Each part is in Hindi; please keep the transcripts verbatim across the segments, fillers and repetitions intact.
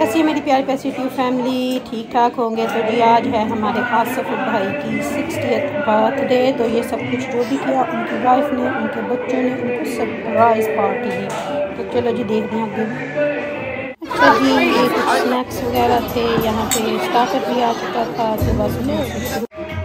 कैसी है मेरी प्यारी पैसी ट्यूब फैमिली, ठीक ठाक होंगे। तो जी आज है हमारे आसिफ भाई की सिक्सटियथ बर्थडे। तो ये सब कुछ जो भी किया उनकी वाइफ ने, उनके बच्चों ने, उनको सरप्राइज़ पार्टी दी। तो चलो जी देखते हैं आगे। अच्छा जी ये कुछ स्नैक्स वगैरह थे, यहाँ पे स्टार्टर भी आ चुका था। तो बस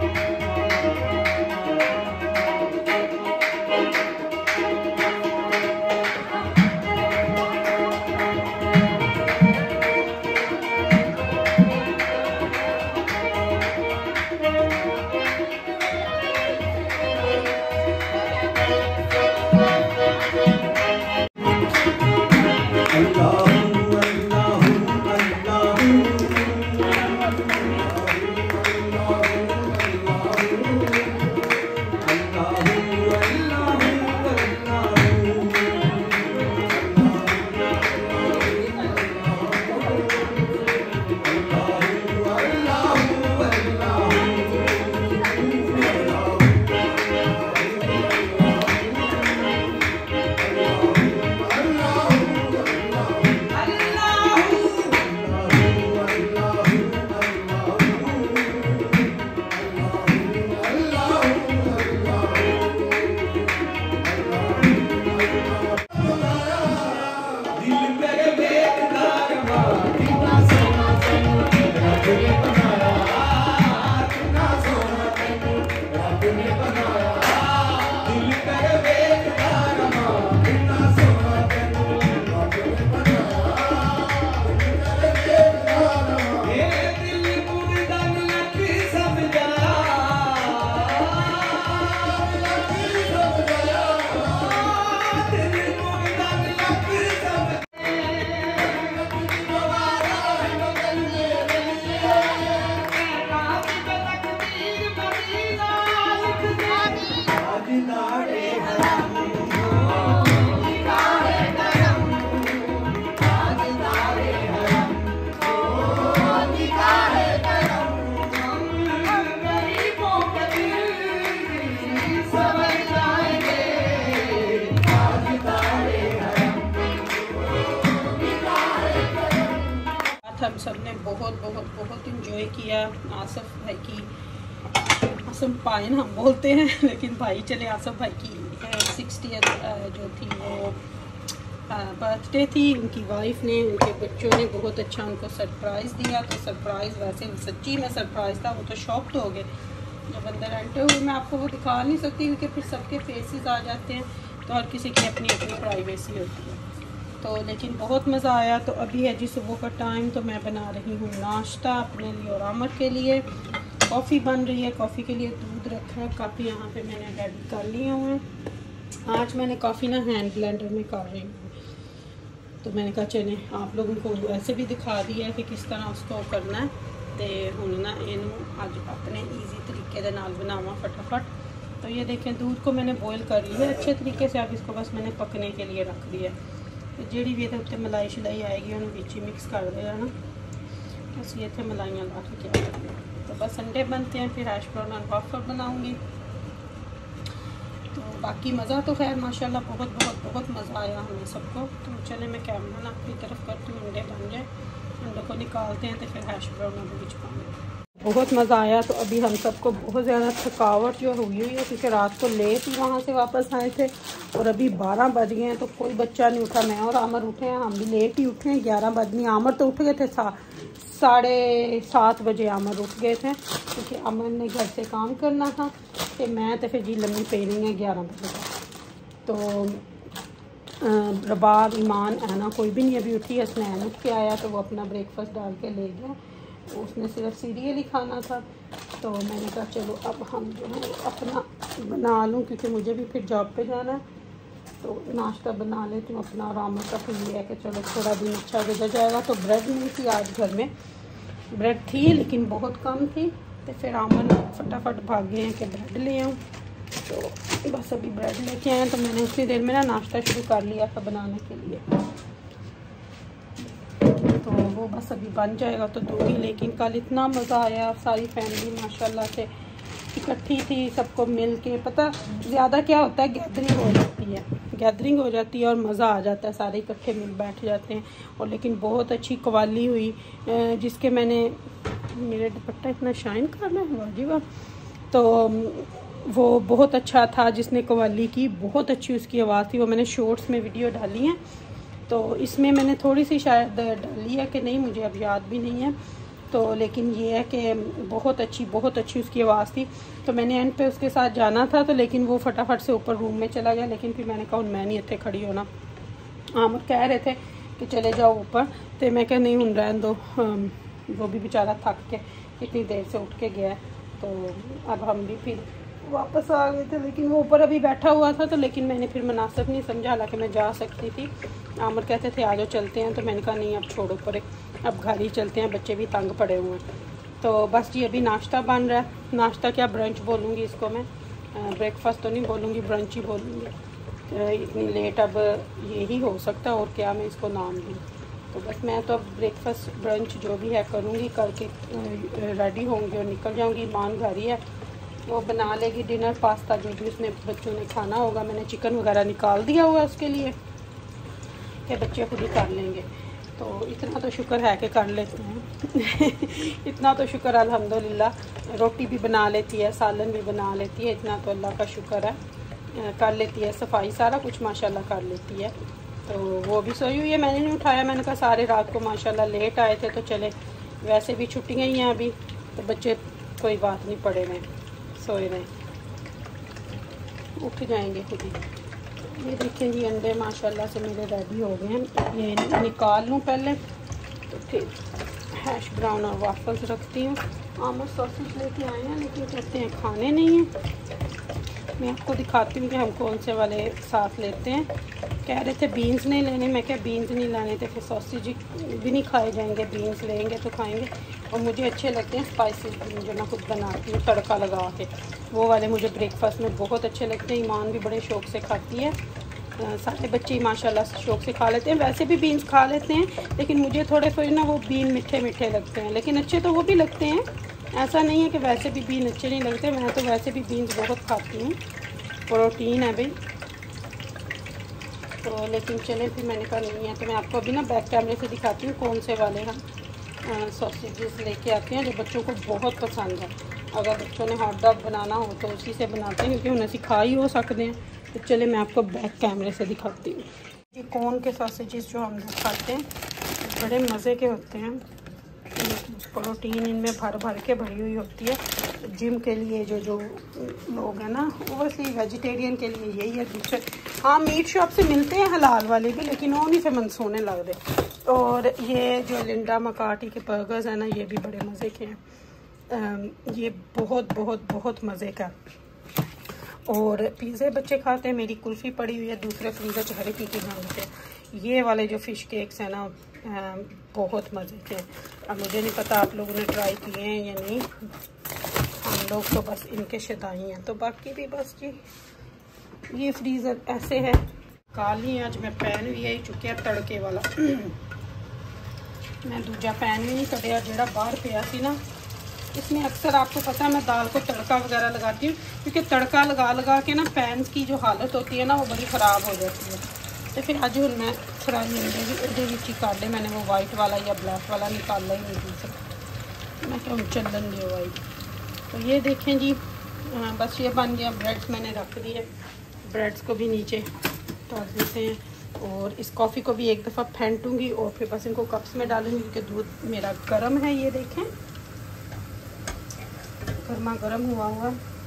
हम सब ने बहुत बहुत बहुत इंजॉय किया। आसिफ भाई की आसिफ पाइन हम बोलते हैं, लेकिन भाई चले आसिफ भाई की सिक्सटियथ जो थी वो बर्थडे थी। उनकी वाइफ ने, उनके बच्चों ने बहुत अच्छा उनको सरप्राइज़ दिया। तो सरप्राइज़ वैसे सच्ची में सरप्राइज़ था। वो तो शॉक तो हो गए जब अंदर एंटर हुए। मैं आपको वो दिखा नहीं सकती क्योंकि फिर सबके फेसेस आ जाते हैं, तो हर किसी की अपनी अपनी प्राइवेसी होती है। तो लेकिन बहुत मज़ा आया। तो अभी है जी सुबह का टाइम, तो मैं बना रही हूँ नाश्ता अपने लिए और आमर के लिए। कॉफ़ी बन रही है, कॉफ़ी के लिए दूध रखा है, काफ़ी यहाँ पे मैंने रेडी कर लिए हुए हैं। आज मैंने कॉफ़ी ना हैंड ब्लेंडर में कर रही हूँ। तो मैंने कहा चले आप लोगों को ऐसे भी दिखा दिया है कि किस तरह उसको करना है। तो हूँ ना इनू अज अपने ईजी तरीके के नाल बनावा फटाफट। तो ये देखें दूध को मैंने बॉयल कर लिया है अच्छे तरीके से। अब इसको बस मैंने पकने के लिए रख दिया। जी भी ये उत्ते मलाई शलाई आएगी उन्होंने बीच ही मिक्स कर दिया ना। बस ये थे मलाइयाँ ला के क्या करते हैं। तो बस अंडे बनते हैं, फिर हैश ब्राउन और वाफर बनाऊंगी। तो बाकी मज़ा तो खैर माशाल्लाह बहुत बहुत बहुत मज़ा आया हमें सबको। तो चले मैं कैमरा ना अपनी तरफ करती हूँ, अंडे बन जाए, अंडों को निकालते हैं तो फिर हैश ब्राउन और बीच पाएंगे। बहुत मज़ा आया। तो अभी हम सबको बहुत ज़्यादा थकावट जो हुई हुई है क्योंकि रात को लेट ही वहाँ से वापस आए थे और अभी बारह बज गए हैं। तो कोई बच्चा नहीं उठा, मैं और आमर उठे हैं, हम भी लेट ही उठे हैं। ग्यारह बजनी आमर तो उठ गए थे, सा साढ़े सात बजे आमर उठ गए थे क्योंकि आमर ने घर से काम करना था। तो मैं तो फिर जी लम्बी पे रही हैं ग्यारह बजे तक। तो रबाब, ईमान, ऐना कोई भी नहीं अभी उठी है। स्नैन उठ के आया तो वो अपना ब्रेकफास्ट डाल के ले गया, उसने सिर्फ सीरियल ही खाना था। तो मैंने कहा चलो अब हम जो है अपना बना लूँ क्योंकि मुझे भी फिर जॉब पे जाना है। तो नाश्ता बना लेती हूँ अपना। आराम का फिर ये है कि चलो थोड़ा दिन अच्छा गुजर जाएगा। तो ब्रेड नहीं थी आज घर में, ब्रेड थी लेकिन बहुत कम थी। तो फिर आमन फटाफट भाग गए हैं कि ब्रेड ले आऊँ। तो बस अभी ब्रेड लेके आए। तो मैंने उतनी देर में ना नाश्ता शुरू कर लिया था बनाने के लिए। तो वो बस अभी बन जाएगा तो दूंगी। लेकिन कल इतना मज़ा आया, सारी फैमिली माशाल्लाह से इकट्ठी थी, सबको मिल के। पता ज़्यादा क्या होता है, गैदरिंग हो जाती है। गैदरिंग हो जाती है और मज़ा आ जाता है, सारे इकट्ठे मिल बैठ जाते हैं। और लेकिन बहुत अच्छी कवाली हुई, जिसके मैंने, मेरे दुपट्टा इतना शाइन कर रहा है वाजी वाह, तो वो बहुत अच्छा था जिसने कवाली की, बहुत अच्छी उसकी आवाज़ थी। वो मैंने शॉर्ट्स में वीडियो डाली है, तो इसमें मैंने थोड़ी सी शायद डाली है कि नहीं, मुझे अब याद भी नहीं है। तो लेकिन ये है कि बहुत अच्छी बहुत अच्छी उसकी आवाज़ थी। तो मैंने एंड पे उसके साथ जाना था, तो लेकिन वो फटाफट से ऊपर रूम में चला गया। लेकिन फिर मैंने कहा मैं नहीं इतने खड़ी होना, हम कह रहे थे कि चले जाओ ऊपर, तो मैं कहा नहीं हूँ रहने दो, वो भी बेचारा थक के इतनी देर से उठ के गया। तो अब हम भी फिर वापस आ गए थे, लेकिन वो ऊपर अभी बैठा हुआ था। तो लेकिन मैंने फिर मुनासिब नहीं समझा, हालांकि मैं जा सकती थी। आमर कहते थे आ जाओ चलते हैं, तो मैंने कहा नहीं अब छोड़ो परे, अब घर ही चलते हैं, बच्चे भी तंग पड़े हुए हैं। तो बस जी अभी नाश्ता बन रहा है। नाश्ता क्या, ब्रंच बोलूँगी इसको मैं, ब्रेकफास्ट तो नहीं बोलूँगी, ब्रंच ही बोलूँगी। इतनी लेट अब यही हो सकता है, और क्या मैं इसको नाम दूँ। तो बस मैं तो अब ब्रेकफास्ट ब्रंच जो भी है करूँगी, करके रेडी होंगी और निकल जाऊँगी। ईमान घर ही है, वो बना लेगी डिनर, पास्ता जो भी उसने बच्चों ने खाना होगा। मैंने चिकन वगैरह निकाल दिया हुआ उसके लिए कि बच्चे खुद ही कर लेंगे। तो इतना तो शुक्र है कि कर लेते हैं इतना तो शुक्र अल्हम्दुलिल्लाह। रोटी भी बना लेती है, सालन भी बना लेती है, इतना तो अल्लाह का शुक्र है। कर लेती है सफाई, सारा कुछ माशाल्लाह कर लेती है। तो वो भी सोई हुई है, मैंने नहीं उठाया। मैंने कहा सारे रात को माशाल्लाह लेट आए थे, तो चले वैसे भी छुट्टियाँ ही हैं अभी, तो बच्चे कोई बात नहीं, पड़े रहे सोए रहे, उठ जाएंगे खुद ही। ये देखें जी अंडे माशाल्लाह से मेरे रेडी हो गए हैं। ये निकाल लूँ पहले, तो फिर हैश ब्राउन और वाफल्स रखती हूँ। आमर सॉसेज लेके आए हैं, लेकिन कहते हैं खाने नहीं हैं। मैं आपको दिखाती हूँ कि हम कौन से वाले साथ लेते हैं। कह रहे थे बीन्स नहीं लेने, मैं क्या बीन्स नहीं लाने थे, फिर सॉसेज भी नहीं खाए जाएंगे, बीन्स लेंगे तो खाएंगे। और मुझे अच्छे लगते हैं स्पाइसेस बीन, जो मैं खुद बनाती हूँ तड़का लगा के, वो वाले मुझे ब्रेकफास्ट में बहुत अच्छे लगते हैं। ईमान भी बड़े शौक़ से खाती है, सारे बच्चे ही माशाल्लाह शौक़ से खा लेते हैं। वैसे भी बीन्स खा लेते हैं, लेकिन मुझे थोड़े थोड़े ना वो बीन मीठे मीठे लगते हैं, लेकिन अच्छे तो वो भी लगते हैं। ऐसा नहीं है कि वैसे भी बीन अच्छे नहीं लगते, मैं तो वैसे भी बीन्स बहुत खाती हूँ, प्रोटीन है भाई। तो लेकिन चले फिर मैंने कहा नहीं है, तो मैं आपको अभी ना बैक कैमरे से दिखाती हूँ कौन से वाले हम सॉसेजेस लेके आते हैं जो बच्चों को बहुत पसंद है। अगर बच्चों ने हॉट डॉग बनाना हो तो उसी से बनाते हैं, क्योंकि उन्हें सिखा ही हो सकते हैं। तो चले मैं आपको बैक कैमरे से दिखाती हूँ। ये कौन के सॉसेजेस जो हम लोग खाते हैं बड़े मज़े के होते हैं, प्रोटीन इनमें भर भर के भरी हुई होती है। जिम के लिए जो जो लोग हैं ना, ओवरसी वेजिटेरियन के लिए यही है। दूसरे हाँ मीट शॉप से मिलते हैं हलाल वाले भी, लेकिन वो नहीं से मन सोने लग रहे। और ये जो लिंडा मकाटी के बर्गर्स हैं ना, ये भी बड़े मज़े के हैं। ये बहुत बहुत बहुत मज़े का। और पिज़्ज़े बच्चे खाते हैं। मेरी कुल्फ़ी पड़ी हुई है दूसरे फ्रीज़र च, हरे पीके खाते हैं। ये वाले जो फ़िश केक्स हैं ना, बहुत मज़े के। अब मुझे नहीं पता आप लोगों ने ट्राई किए हैं या नहीं, हम लोग तो बस इनके शदाई हैं। तो बाकी भी बस जी ये फ्रीज़र ऐसे है। काली आज मैं पैन भी आई चुकिया तड़के वाला मैं दूजा पैन भी नहीं कटिया, जोड़ा बाहर पिया सी ना। इसमें अक्सर आपको पता है मैं दाल को तड़का वगैरह लगाती हूँ, क्योंकि तड़का लगा लगा के ना पैन की जो हालत होती है ना, वो बड़ी ख़राब हो जाती है। तो फिर अज हूँ मैं फ्राई अंडे भी ये काटे, मैंने वो वाइट वाला या ब्लैक वाला निकाला ही नहीं से, मैं क्या चलन दिए वाइट। तो ये देखें जी, हाँ बस ये बन गया। ब्रेड्स मैंने रख दिए, ब्रेड्स को भी नीचे डाल देते हैं। और इस कॉफ़ी को भी एक दफ़ा फेंटूँगी और फिर बस इनको कप्स में डालूँगी, क्योंकि दूध मेरा गर्म है। ये देखें गर्मा गर्म हुआ हुआ।